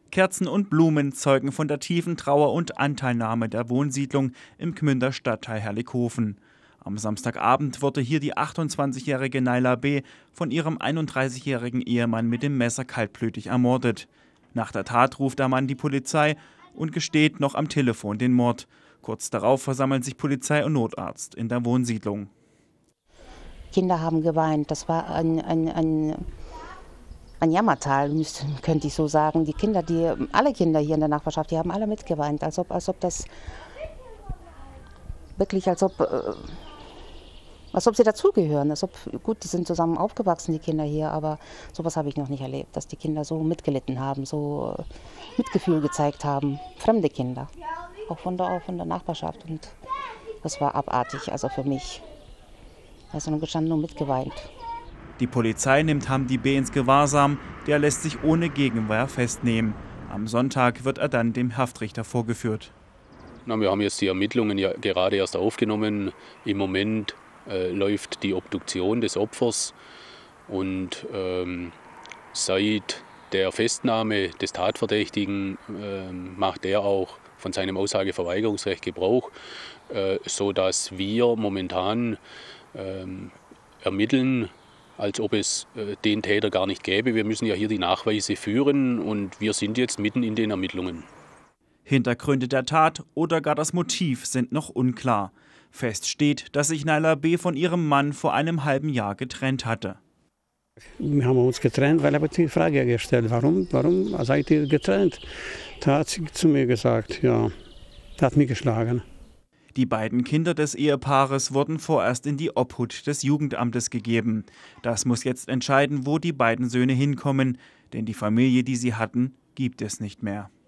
Kerzen und Blumen zeugen von der tiefen Trauer und Anteilnahme der Wohnsiedlung im Gmünder Stadtteil Herlikofen. Am Samstagabend wurde hier die 28-jährige Naila B. von ihrem 31-jährigen Ehemann mit dem Messer kaltblütig ermordet. Nach der Tat ruft der Mann die Polizei und gesteht noch am Telefon den Mord. Kurz darauf versammeln sich Polizei und Notarzt in der Wohnsiedlung. Kinder haben geweint. Das war ein Jammertal, könnte ich so sagen. Alle Kinder hier in der Nachbarschaft, die haben alle mitgeweint, als ob sie dazugehören. Gut, die sind zusammen aufgewachsen, die Kinder hier, aber sowas habe ich noch nicht erlebt, dass die Kinder so mitgelitten haben, so Mitgefühl gezeigt haben. Fremde Kinder, auch von der Nachbarschaft. Und das war abartig, also für mich. Also nur gestanden und mitgeweint. Die Polizei nimmt Hamdi B. ins Gewahrsam, der lässt sich ohne Gegenwehr festnehmen. Am Sonntag wird er dann dem Haftrichter vorgeführt. Wir haben jetzt die Ermittlungen ja gerade erst aufgenommen. Im Moment läuft die Obduktion des Opfers und seit der Festnahme des Tatverdächtigen macht er auch von seinem Aussageverweigerungsrecht Gebrauch, sodass wir momentan ermitteln, als ob es den Täter gar nicht gäbe. Wir müssen ja hier die Nachweise führen und wir sind jetzt mitten in den Ermittlungen. Hintergründe der Tat oder gar das Motiv sind noch unklar. Fest steht, dass sich Naila B. von ihrem Mann vor einem halben Jahr getrennt hatte. Wir haben uns getrennt, weil er die Frage gestellt hat, warum seid ihr getrennt? Da hat sie zu mir gesagt, ja, er hat mich geschlagen. Die beiden Kinder des Ehepaares wurden vorerst in die Obhut des Jugendamtes gegeben. Das muss jetzt entscheiden, wo die beiden Söhne hinkommen, denn die Familie, die sie hatten, gibt es nicht mehr.